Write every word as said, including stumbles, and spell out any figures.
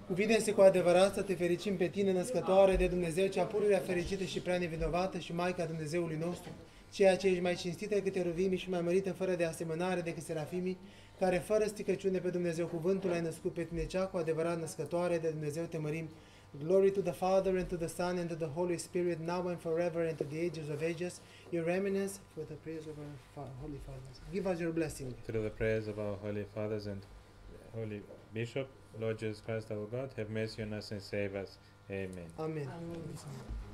Cuvine-se cu adevărat să te fericim pe tine, născătoare de Dumnezeu, cea pururea fericită și prea nevinovată și Maica Dumnezeului nostru, ceea ce ești mai cinstită decât teruvimii și mai mărită fără de asemănare decât serafimii, care fără sticăciune pe Dumnezeu cuvântul ai născut pe tine, cea cu adevărat născătoare de Dumnezeu te mărim. Glory to the Father, and to the Son, and to the Holy Spirit, now and forever, and to the ages of ages. Your eminence, for the prayers of our fa Holy Fathers. Give us your blessing. Through the prayers of our Holy Fathers and Holy Bishop, Lord Jesus Christ our God, have mercy on us and save us. Amen. Amen. Amin.